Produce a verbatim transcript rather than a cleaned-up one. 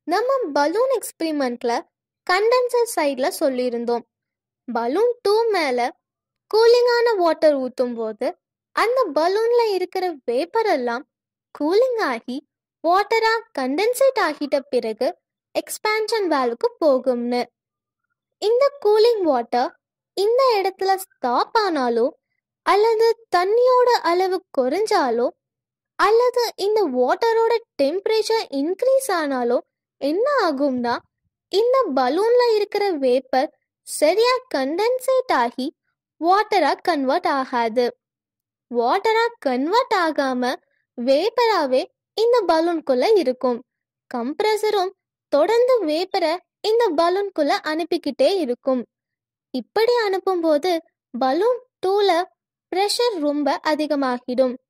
நம்ம balloon எக்ஸ்பெரிமெண்ட்ல condenser சைட்ல சொல்லியிருந்தோம். பலூன் டூ மேல கூலிங்கான வாட்டர் ஊற்றும் போது அந்த பலூன்ல இருக்கிற வேப்பர் எல்லாம் கூலிங் ஆகி வாட்டரா கண்டென்சேட் ஆகிட்ட பிறகு எக்ஸ்பான்ஷன் வால்வுக்கு போகும்னு. இந்த கூலிங் வாட்டர் இந்த இடத்துல ஸ்டாப் ஆனாலோ அல்லது தண்ணியோட அளவு குறைஞ்சாலோ அல்லது இந்த வாட்டரோட டெம்பரேச்சர் இன்க்ரீஸ் ஆனாலோ என்ன ஆகும்னா, இந்த பலூன்ல இருக்கிற வேப்பர் சரியா கண்டென்சேட் ஆகி வாட்டரா கன்வெர்ட் ஆகாது. வாட்டரா கன்வெர்ட் ஆகாம வேப்பராவே இந்த பலூன்குள்ள இருக்கும். கம்ப்ரஸரும் தொடர்ந்து வேப்பரை இந்த பலூன்குள்ள அனுப்பிக்கிட்டே இருக்கும். இப்படி அனுப்பும்போது பலூன் டூல பிரஷர் ரொம்ப அதிகமாகிடும்.